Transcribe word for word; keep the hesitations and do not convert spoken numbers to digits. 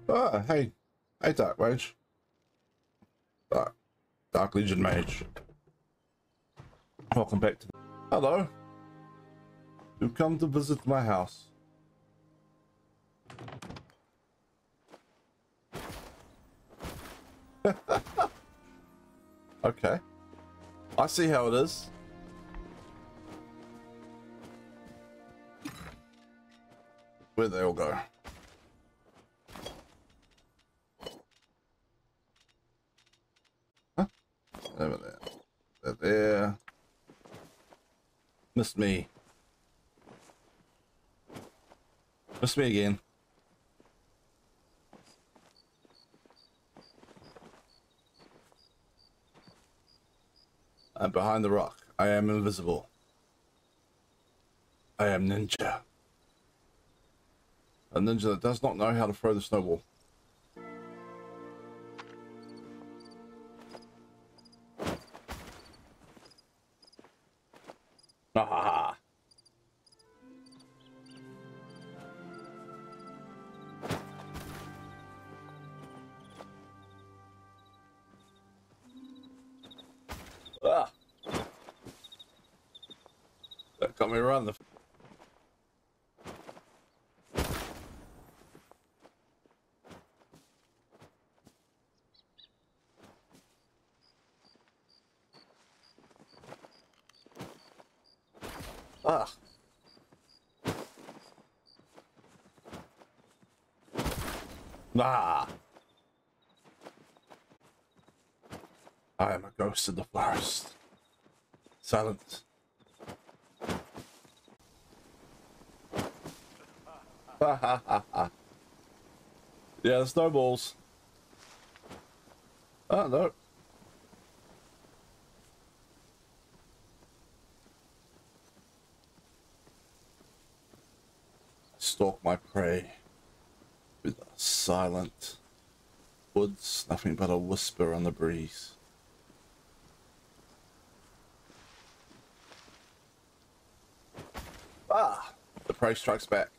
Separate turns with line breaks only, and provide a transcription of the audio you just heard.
Ah, hey. Hey, Dark Mage. Dark, Dark Legion Mage. Welcome back to... Hello. You've come to visit my house. Okay. I see how it is. Where'd they all go? Huh? Over there. They're there. Missed me. Missed me again. I'm behind the rock. I am invisible. I am ninja. A ninja that does not know how to throw the snowball. Ah. Ah. That got me around the... Ah. Ah. I am a ghost in the forest. Silent. Ha ha ha ha. Yeah, the snowballs. Oh no. Stalk my prey with a silent woods, nothing but a whisper on the breeze. Ah, the prey strikes back.